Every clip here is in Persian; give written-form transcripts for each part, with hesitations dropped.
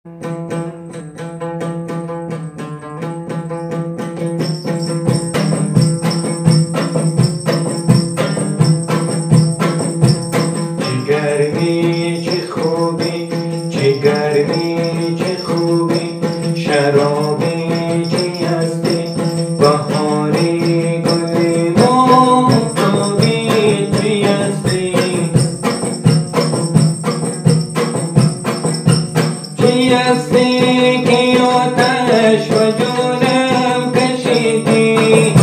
گرمی چه خوبی، چه گرمی چه خوبی، شرابی چی هستی، بهاری گلی ماهتابی چی هستی، چی هستی که آتش و جونم کشیدی،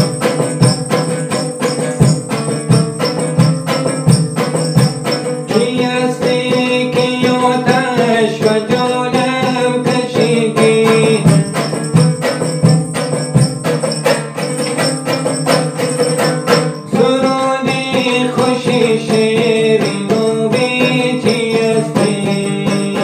چی هستی که آتش و جونم کشیدی، سرودی خوشی شیرین و بی چی هستی،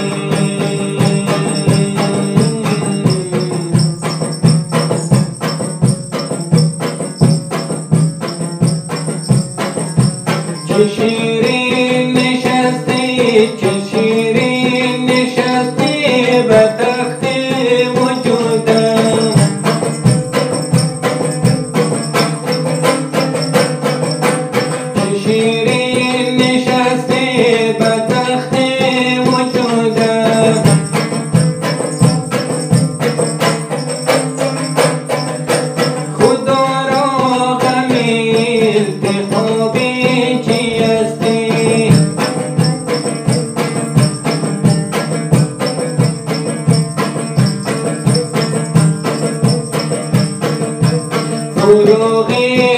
چه شیرین نشستی، چه شیرین نشستی به تخت وجودم، چه شیرین نشستی به تخت وجودم، خدا را غمی انتخابی چی هستی، فروغی